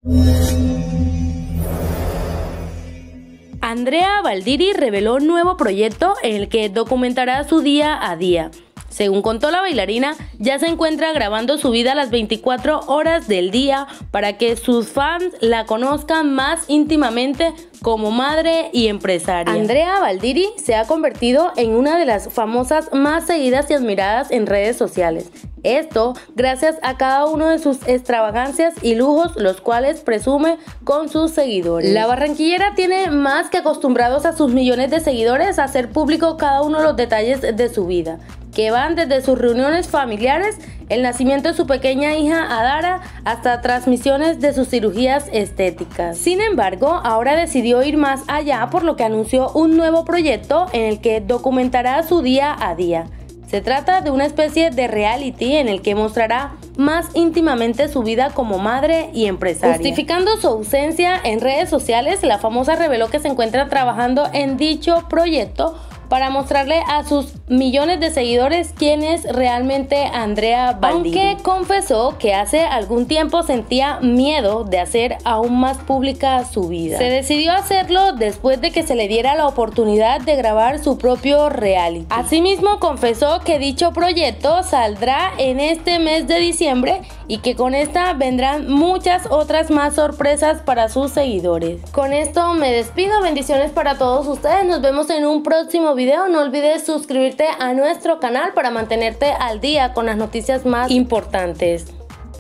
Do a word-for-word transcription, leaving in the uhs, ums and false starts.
Andrea Valdiri reveló un nuevo proyecto en el que documentará su día a día. Según contó la bailarina, ya se encuentra grabando su vida a las veinticuatro horas del día para que sus fans la conozcan más íntimamente como madre y empresaria. Andrea Valdiri se ha convertido en una de las famosas más seguidas y admiradas en redes sociales. Esto gracias a cada uno de sus extravagancias y lujos, los cuales presume con sus seguidores. La barranquillera tiene más que acostumbrados a sus millones de seguidores a hacer público cada uno de los detalles de su vida, que van desde sus reuniones familiares, el nacimiento de su pequeña hija Adara, hasta transmisiones de sus cirugías estéticas. Sin embargo, ahora decidió ir más allá, por lo que anunció un nuevo proyecto en el que documentará su día a día. Se trata de una especie de reality en el que mostrará más íntimamente su vida como madre y empresaria. Justificando su ausencia en redes sociales, la famosa reveló que se encuentra trabajando en dicho proyecto para mostrarle a sus millones de seguidores quién es realmente Andrea Valdiri. Aunque confesó que hace algún tiempo sentía miedo de hacer aún más pública su vida. Se decidió hacerlo después de que se le diera la oportunidad de grabar su propio reality. Asimismo, confesó que dicho proyecto saldrá en este mes de diciembre y que con esta vendrán muchas otras más sorpresas para sus seguidores. Con esto me despido, bendiciones para todos ustedes, nos vemos en un próximo video. No olvides suscribirte a nuestro canal para mantenerte al día con las noticias más importantes.